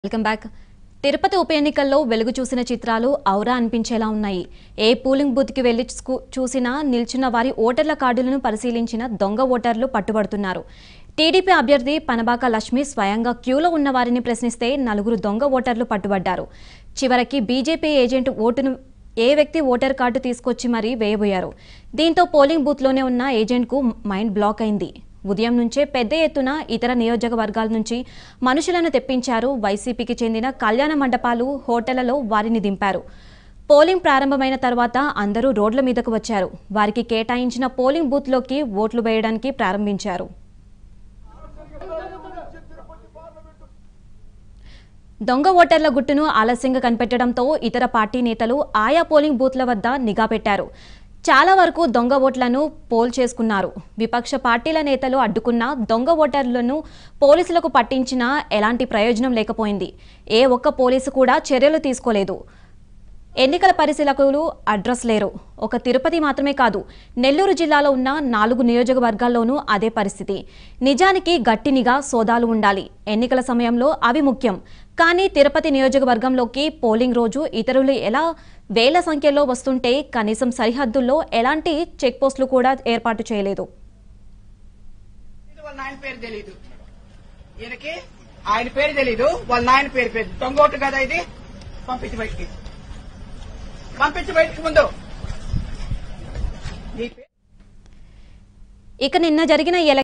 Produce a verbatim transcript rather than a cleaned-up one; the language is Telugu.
Welcome back. తిరుపతి ఉప ఎన్నికల్లో వెలుగు చూసిన చిత్రాలు ఔరా అనిపించేలా ఉన్నాయి. ఏ పోలింగ్ బూత్ కి వెళ్లి చూసినా నిల్చున్న వారి ఓటర్ల కార్డులను పరిశీలించిన దొంగ ఓటర్లు పట్టుబడుతున్నారు. టీడీపీ అభ్యర్థి పనబాక లక్ష్మి స్వయంగా క్యూలో ఉన్న వారిని ప్రశ్నిస్తే నలుగురు దొంగ ఓటర్లు పట్టుబడ్డారు. చివరికి బీజేపీ ఏజెంట్ ఓటును ఏ వ్యక్తి ఓటర్ కార్డు తీసుకొచ్చి మరీ వేయబోయారు. దీంతో పోలింగ్ బూత్లోనే ఉన్న ఏజెంట్కు మైండ్ బ్లాక్ అయింది. ఉదయం నుంచే పెద్ద ఎత్తున ఇతర నియోజకవర్గాల నుంచి మనుషులను తెప్పించారు. వైసీపీకి చెందిన కళ్యాణ మండపాలు, హోటళ్లలో వారిని దింపారు. పోలింగ్ ప్రారంభమైన తర్వాత అందరూ రోడ్ల మీదకు వచ్చారు. వారికి కేటాయించిన పోలింగ్ బూత్లోకి ఓట్లు వేయడానికి ప్రారంభించారు. దొంగ ఓటర్ల గుట్టును ఆలస్యంగా కనిపెట్టడంతో ఇతర పార్టీ నేతలు ఆయా పోలింగ్ బూత్ల వద్ద నిఘా పెట్టారు. చాలా వరకు దొంగ ఓట్లను పోల్ చేసుకున్నారు. విపక్ష పార్టీల నేతలు అడ్డుకున్న దొంగ ఓటర్లను పోలీసులకు పట్టించినా ఎలాంటి ప్రయోజనం లేకపోయింది. ఏ ఒక్క పోలీసు కూడా చర్యలు తీసుకోలేదు. ఎన్నికల పరిశీలకులు అడ్రస్ లేరు. ఒక తిరుపతి మాత్రమే కాదు, నెల్లూరు జిల్లాలో ఉన్న నాలుగు నియోజకవర్గాల్లోనూ అదే పరిస్థితి. నిజానికి గట్టి నిఘా సోదాలు ఉండాలి. ఎన్నికల సమయంలో అవి ముఖ్యం. కానీ తిరుపతి నియోజకవర్గంలోకి పోలింగ్ రోజు ఇతరులు ఎలా వేల సంఖ్యలో వస్తుంటే కనీసం సరిహద్దుల్లో ఎలాంటి చెక్ పోస్టులు కూడా ఏర్పాటు చేయలేదు. ఆయన పేరు తెలీదు, వాళ్ళ నాయన పేరు పేరు దొంగోటు కదా ఇది. పంపించి బయటికి పంపించి బయటికి ముందు. ఇక నిన్న జరిగిన